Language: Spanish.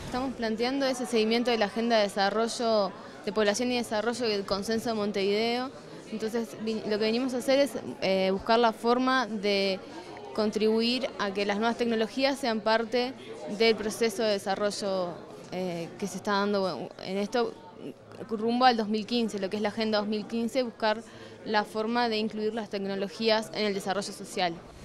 estamos planteando es el seguimiento de la Agenda de Desarrollo de Población y Desarrollo del Consenso de Montevideo. Entonces, lo que venimos a hacer es buscar la forma de contribuir a que las nuevas tecnologías sean parte del proceso de desarrollo que se está dando en esto rumbo al 2015, lo que es la Agenda 2015, buscar la forma de incluir las tecnologías en el desarrollo social.